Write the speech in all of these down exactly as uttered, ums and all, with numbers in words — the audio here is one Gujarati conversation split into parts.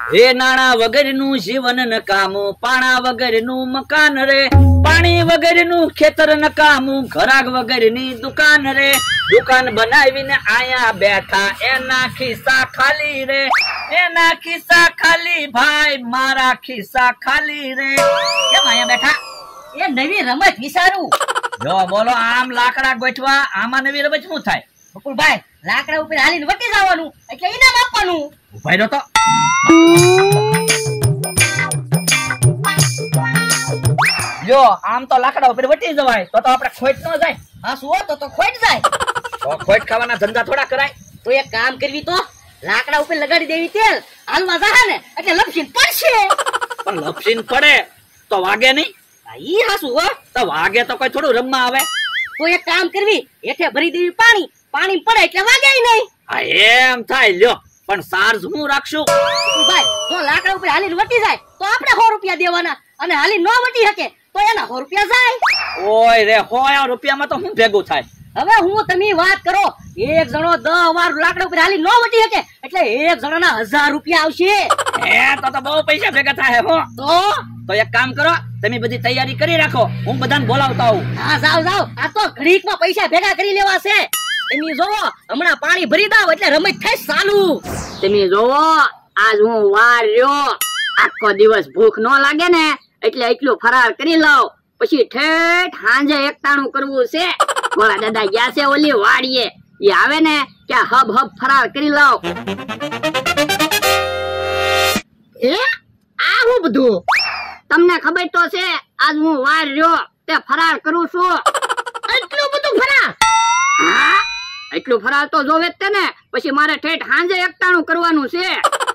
હે નાણા વગરનું જીવન નકામું, પાણા વગરનું મકાન રે, પાણી વગરનું ખેતર નકામું, ઘરાક વગરની દુકાન રે, દુકાન બનાવીને આયા બેઠા એના ખિસ્સા ખાલી રે, એના ખિસ્સા ખાલી ભાઈ, મારા ખિસ્સા ખાલી રે. કેમ આયા બેઠા? એ નવી રમત વિચારું. જો બોલો, આમ લાકડા ગોઠવા, આમાં નવી રમત શું થાય? બકુલભાઈ, લાકડા ઉપર હાલીને વટી જવાનું એટલે ઇનામ આપવાનું. ઉભાઈ રહ્યો તો જો આમ તો લાકડા ઉપર વટી જવાય તો તો આપણે ખોટ ન જાય. હા શું તો તો ખોટ જાય. તો ખોટ ખાવાના ધંધા થોડા કરાય. તો એક કામ કરવી, તો લાકડા ઉપર લગાડી દેવી તેલ, હાલવા જા ને એટલે લપસીને પડશે. પણ લપસીને પડે તો વાગે નહીં. ઈ હાસુ હો. તો વાગે તો કોઈ થોડું રમવા આવે. તો એક કામ કરવી, હેઠે ભરી દેવી પાણી, પાણી પડે એટલે વાગે નહીં. હા એમ થાય. લ્યો, પણ ચાર્જ હું રાખશું. ભાઈ, જો લાકડા ઉપર હાલીને વટી જાય તો આપણે સો રૂપિયા દેવાના, અને હાલી ન વટી શકે તો એના સો રૂપિયા જાય. ઓય રે, સો રૂપિયામાં તો હું ભેગું થાય? હવે હું તમે વાત કરો, એક જણો દસ વાર લાકડા ઉપર હાલી ન વટી શકે એટલે એક જણાના હજાર રૂપિયા આવશે. એ તો તો બહુ પૈસા ભેગા થાય. હો તો તો એક કામ કરો, તમે બધી તૈયારી કરી રાખો, હું બધાને બોલાવતા આવું. હા જાવ જાવ, આ તો ઘડીકમાં પૈસા ભેગા કરી લેવા છે. તમે જોવો, હમણાં પાણી ભરી દાવ એટલે રમત થાય ચાલુ. તમે જોવો, આજ હું વાર રહ્યો, આખો દિવસ ભૂખ ન લાગે ને એટલે એટલું ફરાર કરી લઉં, પછી ઠેઠ હાંજે એકટાણું કરવું છે. મારા દાદા ગયા છે ઓલી વાડીએ, એ આવે ને ત્યાં હબ હબ ફરાર કરી લઉં. એ આ હું બધું તમને ખબર તો છે, આજ હું વાર રહ્યો તે ફરાર કરું છું. એટલું બધું ફરાર? હા, એટલું ફરાર તો જોવે જ ને, પછી મારે ઠેઠ હાંજે એકટાણું કરવાનું છે.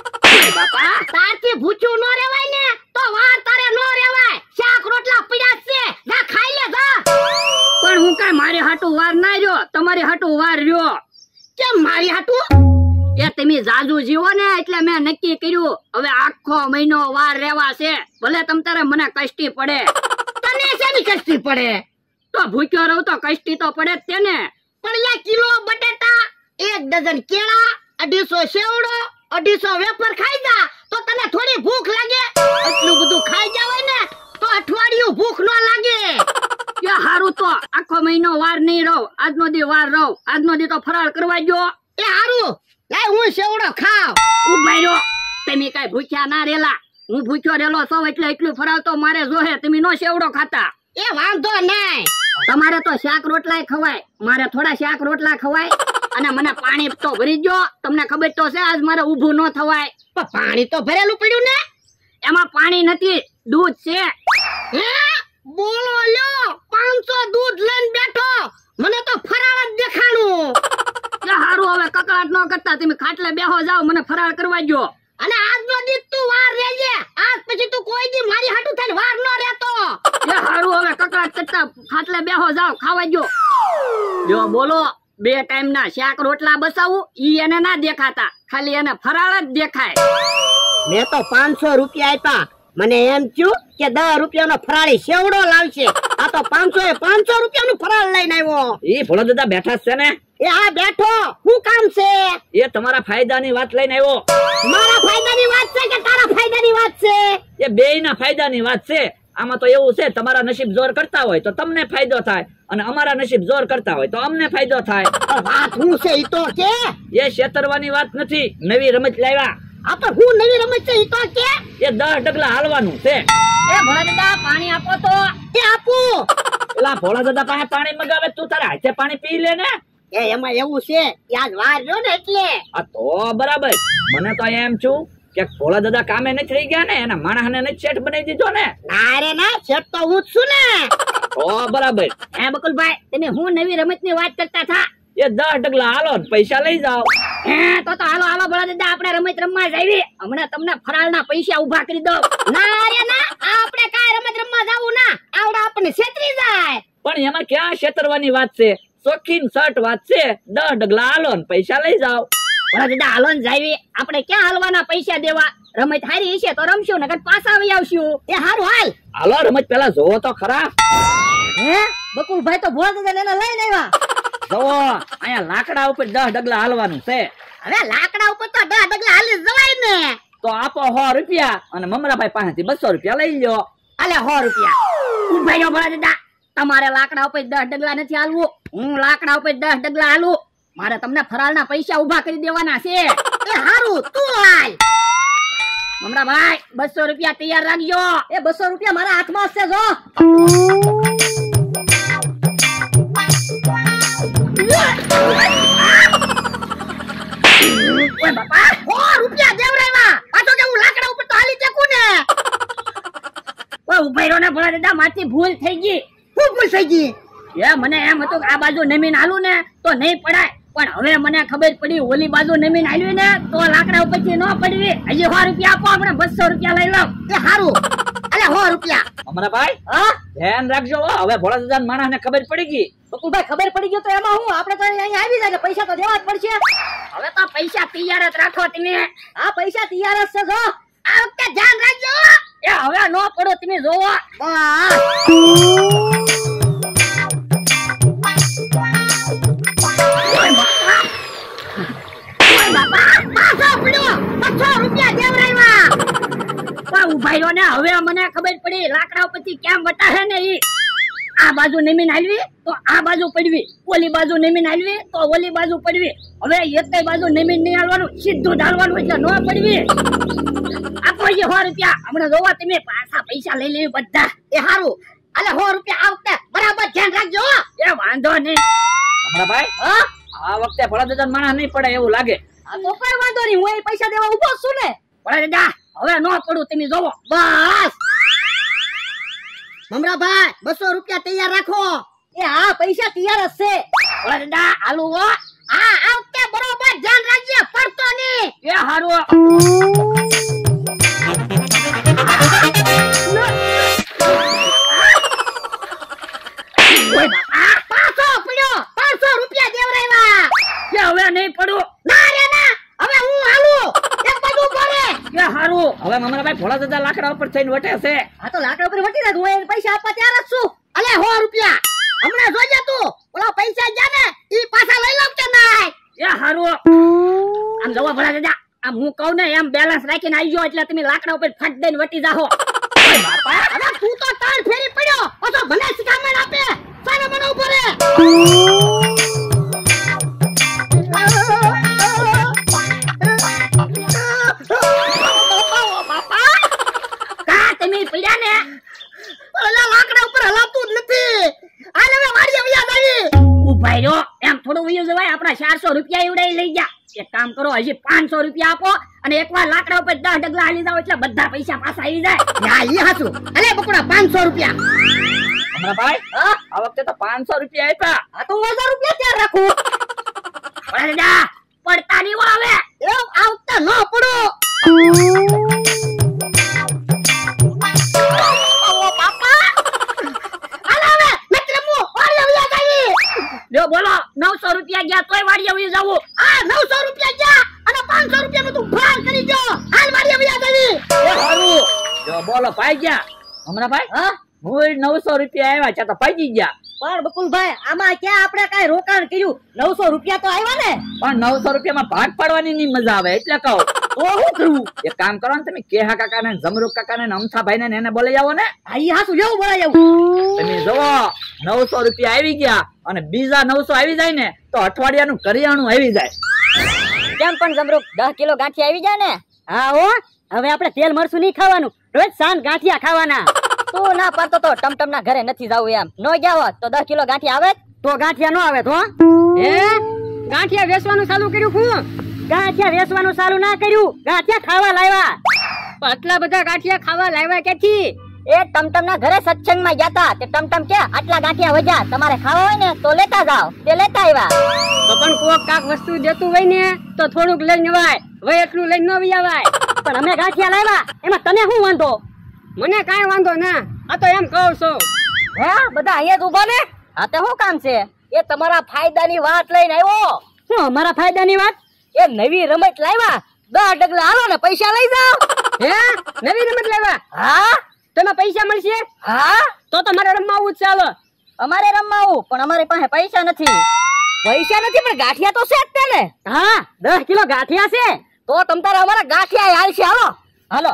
બાપા, તારથી ભૂખ્યું ન રહેવાય ને તો વાર તારે ન રહેવાય. શાક રોટલા પડ્યા છે, જા ખાઈ લે જા. પણ હું કાઈ મારી હાટુ વાર ના રહ્યો, તમારી હાટુ વાર રહ્યો. કેમ મારી હાટુ? એ તમે જાજુ જીવો ને એટલે મેં નક્કી કર્યું, હવે આખો મહિનો વાર રહેવા છે, ભલે તમ તારે મને કષ્ટી પડે. તને શેની કષ્ટી પડે? તો ભૂખ્યો રહું તો કષ્ટી તો પડે જ તેને. પણ યા કિલો બટેટા, એક ડઝન કેળા, અઢીસો સેવડો, અઢીસો વેફર ખાઈ જા તો તને થોડી ભૂખ લાગે. એટલું બધું ખાઈ જાવ ને તો અઠવાડિયું ભૂખ ન લાગે. કે હારું, તો આખો મહિનો વાર નહીં રહો, આજનો દી વાર રહો, આજનો દી તો ફરાળ કરવા જો. એ હારું, લાય હું સેવડો ખાવ. ઉભાઈ રહ્યો, તમે કઈ ભૂખ્યા ના રેલા, હું ભૂખ્યો રેલો સૌ એટલે એટલું ફરાળ તો મારે જોહે, તમે નો સેવડો ખાતા. એ વાંધો નહીં, તમારે તો શાક રોટલા ખવાય, મારે થોડા શાક રોટલા ખવાય. અને મને પાણી તો ભરી ગયો, તમને ખબર તો છે આજ મારે ઊભું ન થવાય. પણ પાણી તો ભરેલું પડ્યું ને. એમાં પાણી નથી, દૂધ છે. હે બોલો લ્યો, પાંચસો દૂધ લઈને બેઠો, મને તો ફરાળ જ દેખાણું. હારું, હવે કકડાટ ન કરતા તમે ખાટલે બેહો જાવ, મને ફરાળ કરવા ગયો. અને આજનો દી તું વાર રહેજે, આજ પછી તું કોઈ દી મારી હાટુ થઈને વાર ન રહેતો. એ હારું, હવે કકડાટ કરતા ખાટલે બેહો જાવ, ખાવા ગયો. જો બોલો, બે ટાઈમ ના શાક રોટલા બસાવું ઈ એને ના દેખાતા, ખાલી એને ફરાળ જ દેખાય. મેં તો પાંચસો રૂપિયા આપ્યા, મને એમ થયું કે દસ રૂપિયાનો ફરાળી સેવડો લાવશે, આ તો પાંચસો એ પાંચસો રૂપિયાનું ફરાળ લઈને આવ્યો. એ ભોળા દાદા બેઠા છે ને? એ આ બેઠો, શું કામ છે? એ તમારા ફાયદાની વાત લઈને આવ્યો. મારા ફાયદાની વાત છે કે તારા ફાયદાની વાત છે? એ બેયના ફાયદાની વાત છે. આમાં તો એવું છે, તમારા નસીબ જોર કરતા હોય તો તમને ફાયદો થાય, અને અમારા નસીબ જોર કરતા હોય તો અમને ફાયદો થાય. વાત શું છે ઈ તો કે? એ છેતરવાની વાત નથી, નવી રમત લાવ્યા. આ તો હું નવી રમત છે ઈ તો કે? એ દસ ડગલા હાલવાનું છે. એ ભોળા દાદા પાણી આપો તો. એ આપું. પેલા ભોળા દાદા પાસે પાણી મગાવે, તું તારા હાથે પાણી પી લે ને. એ એમાં એવું છે, યાદ વાર રહ્યો ને એટલે. આ તો બરાબર, મને તો એમ છું કે ભોળા દાદા કામે નથી રહી ગયા ને, એના માણસને નથી શેઠ બનાવી દીધો ને. ના રે ના, શેઠ તો હું જ છું ને. ઓ બરાબર. હે બકુલભાઈ, તમે હું નવી રમત ની વાત કરતા થા? એ દસ ડગલા હાલો, પૈસા લઈ જાઓ. હે તો તો હાલો હાલો ભોળા દાદા, આપણે રમત રમવા જઈએ. હમણાં તમને ફરાળના પૈસા ઉભા કરી દઉં. ના રે ના, આપણે કાઈ રમત રમવા જાવું ના, આવડા આપણને છેતરી જાય. પણ એમાં ક્યાં છેતરવાની વાત છે, શોખીન શર્ટ વાત છે. દસ ડગલા હાલો ને પૈસા લઈ જાઓ. ભોળા દાદા હાલો ને જાવી, આપણે ક્યાં હાલવાના પૈસા દેવા? રમત હારી હશે તો રમશું, નકર પાછા આવી આવશું. એ હારું હાલ. હાલો, રમત પેલા જોવો તો ખરા. હે બકુલભાઈ તો ભોળા દાદા એને લઈને આવ્યા. જોવો, અહીંયા લાકડા ઉપર દસ ડગલા હાલવાનું છે. હવે લાકડા ઉપર તો દસ ડગલા હાલી જવાય ને. તો આપો સો રૂપિયા અને મમરાભાઈ પાસેથી બસો રૂપિયા લઈ લ્યો. અલે સો રૂપિયા ઉભાઈ નો ભલા દાદા, તમારે લાકડા ઉપર દસ ડગલા નથી હાલવું, હું લાકડા ઉપર દસ ડગલા હાલું. મારે તમને ફરાળના પૈસા ઉભા કરી દેવાના છે. એ હારું તું હાલ. મમરાભાઈ બસો રૂપિયા તૈયાર રાખજો. એ બસો રૂપિયા મારા હાથમાં છે જો. ઓય બાપા સો રૂપિયા દેવરાયવા. પાછો કે હું લાકડા ઉપર તો હાલી ચકું ને. ઓય ઉભાઈ રો ને ભલા દાદા, માથી ભૂલ થઈ ગઈ. શું ભૂલ થઈ ગઈ? એ મને એમ હતું કે આ બાજુ નમીન હાલું ને તો નહીં પડાય, પણ હવે મને ખબર પડી ઓલી બાજુ નમીન હાલ્યું ને તો લાકડા ઉપરથી ન પડવી. હજી સો રૂપિયા આપો, આપણે બસો રૂપિયા લઈ લો. એ હારું અલે સો રૂપિયા. મમરાભાઈ હા ધ્યાન રાખજો હો. હવે ભોળા દાદા માણસ ને ખબર પડી ગઈ. બકુલભાઈ ખબર પડી ગયો તો એમાં હું, આપણે તો અહીંયા આવી જાય પૈસા તો દેવા જ પડશે. હવે તો પૈસા તૈયાર જ રાખો તમે. હા પૈસા તૈયાર જ છે જો. આ વખતે ધ્યાન રાખજો. એ હવે નો પડો તમે જોવો. હવે મને ખબર પડી લાકડા ઉપરથી કેમ વટાશે ને ઈ. આ બાજુ નમીન હાલવી તો આ બાજુ પડવી, ઓલી બાજુ નમીન હાલવી તો ઓલી બાજુ પડવી. હવે એકેય બાજુ નમીન નહીં હાલવાનું, સીધું ઢાલવાનું એટલે નો પડવી. આપો જે સો રૂપિયા. હમણાં જોવા તમે પાછા પૈસા લઈ લેવી બધા. એ હારું અલે સો રૂપિયા આ વખતે બરાબર ધ્યાન રાખજો. એ વાંધો નહીં. મમરાભાઈ હા આ વખતે ભોળા દાદા માણસ નહીં પડે એવું લાગે. આ તો કઈ વાંધો નહીં, હું એ પૈસા દેવા ઉભો છું ને. ભોળા દાદા હવે નો પડું તમે જોવો બસ. મમરાભાઈ બસો રૂપિયા તૈયાર રાખો. એ હા પૈસા તૈયાર જ છે. ભોળા દાદા હાલો હો. હા આ વખતે બરોબર ધ્યાન રાખજે, પડતો નહીં. એ હારું. ઓય બાપા પાંચસો પડ્યો. પાંચસો રૂપિયા દેવરાયવા. કે હવે નહીં પડું. ના રે ના હવે હું હાલું. એક બાજુ ભરે. કે હારું. હવે મમરાભાઈ ભોળા દાદા લાકડા ઉપર થઈને વટે છે. આ તો લાકડા ઉપર વટી જાય, હું એને પૈસા આપવા તૈયાર જ છું. અલે સો રૂપિયા હમણાં જોજે તું. ઓલા પૈસા ગયા ને ઈ પાછા લઈ લઉં કે નહીં. એ હારું. આમ જવા ભોળા દાદા, આમ હું કહું ને એમ બેલેન્સ રાખીને આવી જાઓ એટલે તમે લાકડા ઉપર ફટ દઈને વટી જાહો. બાપા હવે તું તો તાણ ફેરી પડ્યો, પાછો ભલે શિખામણ આપે. સાને મને ઉભો રે. બાપા કા તમે પડ્યા ને? ઓલા લાકડા ઉપર હલાતું જ નથી. આને મે મારી વ્યાજ આવી. ઉભાઈ રહ્યો એમ થોડું વયું જવાય. આપડા ચારસો રૂપિયા એવડાઈ લઈ ગયા. એક કામ કરો, હજી પાંચસો રૂપિયા આપો અને એકવાર લાકડા ઉપર દસ ડગલા હાલી જાવ એટલે બધા પૈસા પાછા આવી જાય. હા ઈ હાચું. અલે બકુડા પાંચસો રૂપિયા. મમરાભાઈ આ વખતે તો પાંચસો રૂપિયા આપ્યા. આ તો હજાર રૂપિયા ત્યાં રાખું. દાદા પડતા નહીં આવે. એ આવતા ન પડો. બોલો નવસો રૂપિયા ગયા તોય વાડી આવી જાવું. આ નવસો રૂપિયા ગયા અને પાંચસો રૂપિયા નું તું ફાળ કરી જો. હાલ વાડી આવી જાવી. એ હારું. જો બોલો પાઈ ગયા. મમરાભાઈ હા હું નવસો રૂપિયા આવ્યા છે તો પાઈ ગયા. પણ બકુલભાઈ આમાં ક્યાં આપણે કઈ રોકાણ કર્યું? નવસો રૂપિયા તો આવ્યા ને. પણ નવસો રૂપિયામાં ભાગ પાડવાની ની મજા આવે એટલે કહું. તો શું કરવું? એક કામ કરો ને તમે કેહા કાકા ને જમરૂક કાકા ને અમથાભાઈ ને એને બોલાઈ આવો ને. આઈ હાસુ લેવું બોલાઈ આવું. તમે જોવો નવસો રૂપિયા આવી ગયા અને બીજા નવસો આવી જાય ને તો અઠવાડિયાનું કરિયાણું આવી જાય. કેમ પણ જમરૂક દસ કિલો ગાંઠિયા આવી જાય ને? હા હો. હવે આપણે તેલ મરચું નહીં ખાવાનું, રોજ સાંજ ગાંઠિયા ખાવાના. તું ના પાડતો તો ટમટમ ના ઘરે નથી જાવું એમ. નો ગયા હોત તો દસ કિલો ગાંઠિયા આવે તો ગાંઠિયા નો આવે તો. હે ગાંઠિયા વેચવાનું ચાલુ કર્યું? હું ગાંઠિયા વેચવાનું ચાલુ ના કર્યું, ગાંઠિયા ખાવા લાવ્યા. આટલા બધા ગાંઠિયા ખાવા લાવ્યા ક્યાંથી? એ ટમટમ ના ઘરે સત્સંગ માં ગયા તા. તે ટમટમ કે આટલા ગાંઠિયા વજા તમારે ખાવા હોય ને તો લેતા જાઓ. તે લેતા આવ્યા. તો પણ કોક કાક વસ્તુ દેતું હોય ને તો થોડુંક લઈને વાય, વય એટલું લઈને ન વિયાવાય. પણ અમે ગાંઠિયા લાવ્યા એમાં તને શું વાંધો? મને કાઈ વાંધો ના. આ તો એમ કહું છું. હે બધા અહીંયા જ ઉભા ને. આ તો શું કામ છે? એ તમારા ફાયદાની વાત લઈને આવ્યો. શું અમારા ફાયદાની વાત? એ નવી રમત લાવ્યા, દસ ડગલા હાલો ને પૈસા લઈ જાઓ. હે નવી રમત લાવ્યા? હા. તમે પૈસા મળશે? હા. તો તમારે રમવાવું જ ચાલો. અમારે રમવાવું પણ અમારી પાસે પૈસા નથી. પૈસા નથી પણ ગાંઠિયા તો છે જ ને. હા દસ કિલો ગાંઠિયા છે તો તમ તારે અમારા ગાંઠિયા હાલ છે, હાલો હાલો.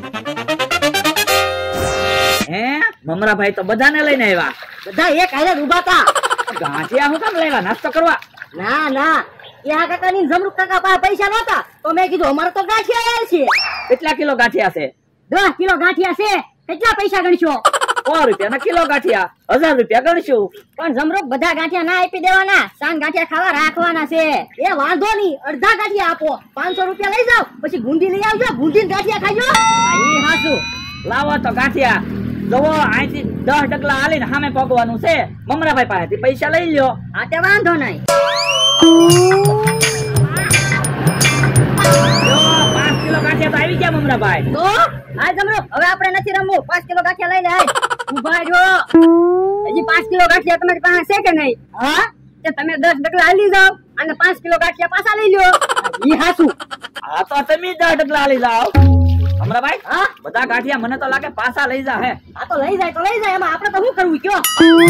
હે મમરાભાઈ તો બધાને લઈને આવ્યા. બધા એક હારે ઉભા હતા. ગાંઠિયા હું કામ લાવ્યા? નાસ્તો કરવા? ના ના, યા કાકા ની જમરૂક કાકા પાસે પૈસા નહોતા તો મેં કીધું અમારે તો ગાંઠિયા હાલ છે. કેટલા કિલો ગાંઠિયા છે? દસ કિલો ગાંઠિયા છે. કેટલા પૈસા ગણશો? સો રૂપિયા ના કિલો ગાંઠિયા, હજાર રૂપિયા ગણશું. પણ જમરૂક બધા ગાંઠિયા ના આપી દેવાના, સાંજ ગાંઠિયા ખાવા રાખવાના છે. એ વાંધો નહીં, અડધા ગાંઠિયા આપો, પાંચસો રૂપિયા લઈ જાઓ, પછી ગુંદી લઈ આવજો, ગુંદી ગાંઠિયા ખાજો. ઈ હાસુ. લાવો તો ગાંઠિયા. જવો અહીંથી દસ ડગલા હાલીને સામે પગવાનું છે. મમરાભાઈ પાસેથી પૈસા લઈ લ્યો. આ તે વાંધો નહીં. જો પાંચ કિલો ગાંઠિયા તો આવી ગયા મમરાભાઈ. તો આ જમરૂક હવે આપણે નથી રમવું. પાંચ કિલો ગાંઠિયા લઈ લે. આય ઉભા જો, હજી પાંચ કિલો ગાંઠિયા તમારી પાસે છે કે નહીં? હા, તે તમે દસ ડગલા હાલી જાઓ અને પાંચ કિલો ગાંઠિયા પાછા લઈ લ્યો. ઈ હાસુ. હા તો તમે દસ ડગલા હાલી જાઓ. મમરાભાઈ, હા બધા ગાંઠિયા મને તો લાગે પાછા લઈ જા. હે આ તો લઈ જાય તો લઈ જાય, એમાં આપણે તો શું કરવું કયો?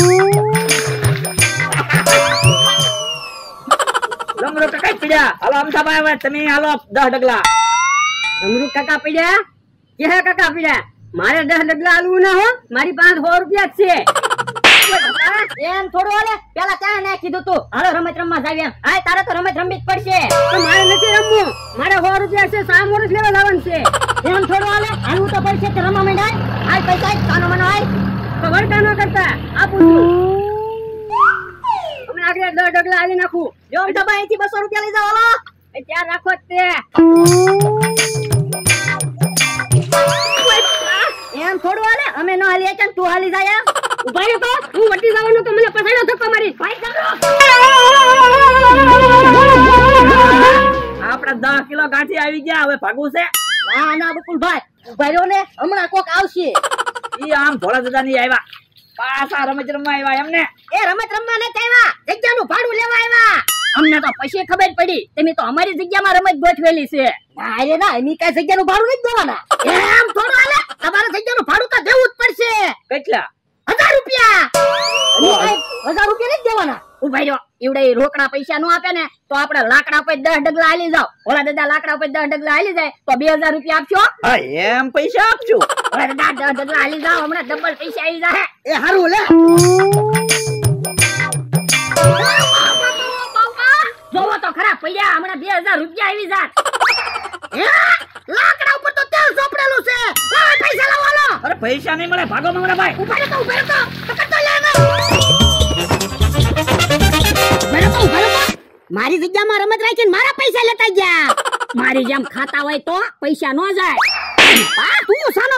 જમરૂક કાકા પીડ્યા. હાલો અમથાભાઈ, હવે તમે હાલો દસ ડગલા. જમરૂક કાકા પીડ્યા કે હે કાકા પીડ્યા? મારે દસ ડગલા હાલવું ના હો, મારી પાસે સો રૂપિયા જ છે. એમ થોડું હાલે, પેલા ત્યાં ના કીધું તું હાલો રમત રમવા જાવી એમ. હા તારે તો રમત રમવી જ પડશે. તો મારે નથી રમવું, મારે સો રૂપિયા છે, સામ વર્ષ લેવા લાવવાનું છે. એમ થોડું હાલે, હાલવું તો પડશે. તો રમવા માંડાય આ પૈસા કાનો મનો આય તો વળતા ન કરતા આપું છું. હમણાં આગળ દસ ડગલા હાલી નાખું. જો અમથાભાઈ અહીંથી બસો રૂપિયા લઈ જાઓ. હાલો એ ત્યાં રાખો જ તે. એમ થોડું હાલે, અમે નો હાલી છે, તું હાલી જાય. ઉભા રહો તો હું વટી જવાનું તો મને પછાડો ધક્કો મારી. આપડા દસ કિલો ગાંઠિયા આવી ગયા. હવે ભાગવું છે? ના ના બકુલભાઈ, ઉભા રહ્યો ને, હમણાં કોક આવશે. ઈ આમ ભોળા દાદા ની આવ્યા, પાછા રમત રમવા આવ્યા. એમને એ રમત રમવા નથી આવ્યા, જગ્યાનું ભાડું લેવા આવ્યા. અમને તો પછી ખબર પડી તમે તો અમારી જગ્યામાં રમત ગોઠવેલી છે. ના રે ના, એની કઈ જગ્યાનું ભાડું નથી દેવાના. એમ થોડું હાલે, તમારે જગ્યાનું ભાડું તો દેવું જ પડશે. કેટલા? હજાર રૂપિયા. હજાર રૂપિયા નથી દેવાના. ઉભા રહ્યો, એવડે રોકડા પૈસા નો આપે ને તો આપડે લાકડા પર દસ ડગલા હાલી જાવ. ઓલા દાદા લાકડા પર દસ ડગલા હાલી જાય તો બે હજાર રૂપિયા આપશો. હા એમ પૈસા આપજો. ઓલા દાદા દસ ડગલા હાલી જાવ, હમણાં ડબલ પૈસા આવી જાય. એ હારું લે. જોવો તો ખરા પડ્યા, હમણાં બે હજાર રૂપિયા આવી જાત. લાકડા ઉપર તો તેલ ચોપડેલું છે. લાવો પૈસા લાવો. હાલો. અરે પૈસા નહીં મળે, ભાગો મમરાભાઈ. ઉભા રહો તો ઉભા રહો તો પકડતો લે ને. ઉભા રહો તો ઉભા રહો તો. મારી જગ્યામાં રમત રાખીને મારા પૈસા લેતા ગયા. મારી જેમ ખાતા હોય તો પૈસા ન જાય. આ તું સાનો